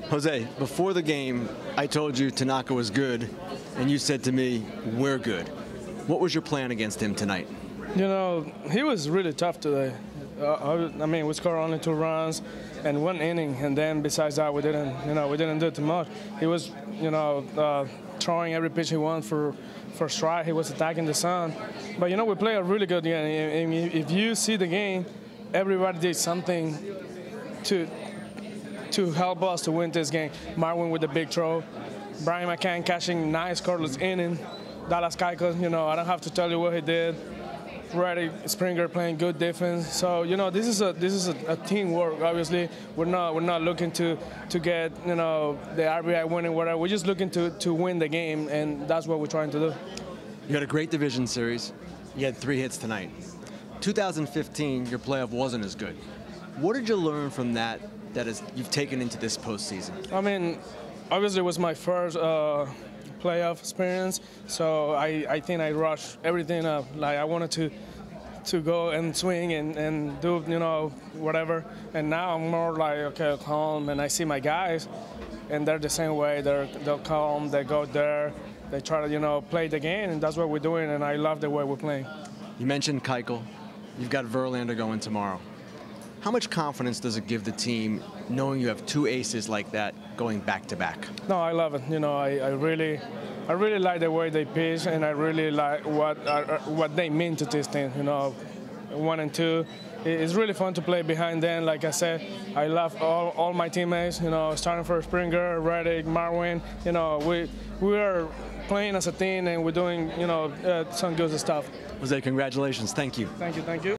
Jose, before the game, I told you Tanaka was good, and you said to me, we're good. What was your plan against him tonight? You know, he was really tough today. I mean, we scored only 2 runs and 1 inning, and then besides that, we didn't do too much. He was, throwing every pitch he wanted for strike. He was attacking the sun. But, we play a really good game. If you see the game, everybody did something to help us to win this game. Marwin with the big throw, Brian McCann catching nice scoreless inning, Dallas Keuchel, I don't have to tell you what he did. Reddick, Springer playing good defense. So this is a teamwork. Obviously, we're not looking to get the RBI winning whatever. We're just looking to win the game, and that's what we're trying to do. You had a great division series. You had 3 hits tonight. 2015, your playoff wasn't as good. What did you learn from that you've taken into this postseason? I mean, obviously it was my first playoff experience, so I think I rushed everything up. Like I wanted to go and swing and do whatever. And now I'm more like okay, calm, and I see my guys, and they're the same way. They're calm. They go there. They try to play the game, and that's what we're doing. And I love the way we're playing. You mentioned Keuchel. You've got Verlander going tomorrow. How much confidence does it give the team knowing you have 2 aces like that going back to back? No, I love it. I really like the way they pitch, and I really like what they mean to this team. 1 and 2. It's really fun to play behind them. Like I said, I love all my teammates. Starting for Springer, Reddick, Marwin. We are playing as a team, and we're doing some good stuff. Jose, congratulations. Thank you. Thank you.